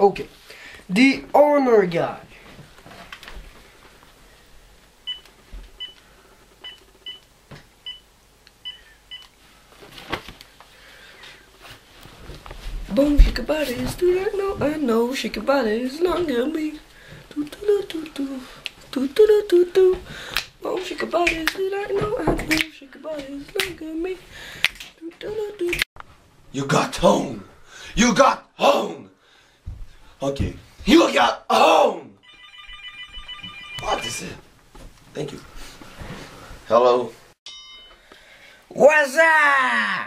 Okay. The owner guy. Boom, shake your bodies, do that, no, I know, shake your bodies, longer me. Do do do do do, do do do do do. Boom, shake your bodies, do that, no, I know, shake your bodies, longer me. Do do do do. You got home. You got home. Okay. You got home. What is it? Thank you. Hello. What's up?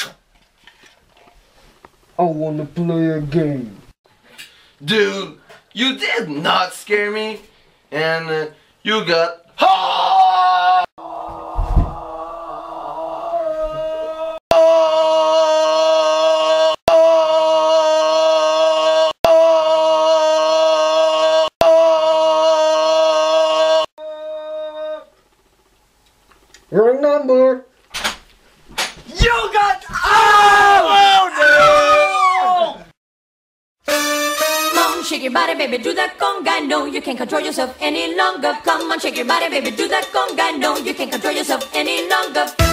I wanna play a game. Dude, you did not scare me. And you got home. Wrong number. You got oh no! Come on, shake your body, baby, do that conga. No, you can't control yourself any longer. Come on, shake your body, baby, do that conga. No, you can't control yourself any longer.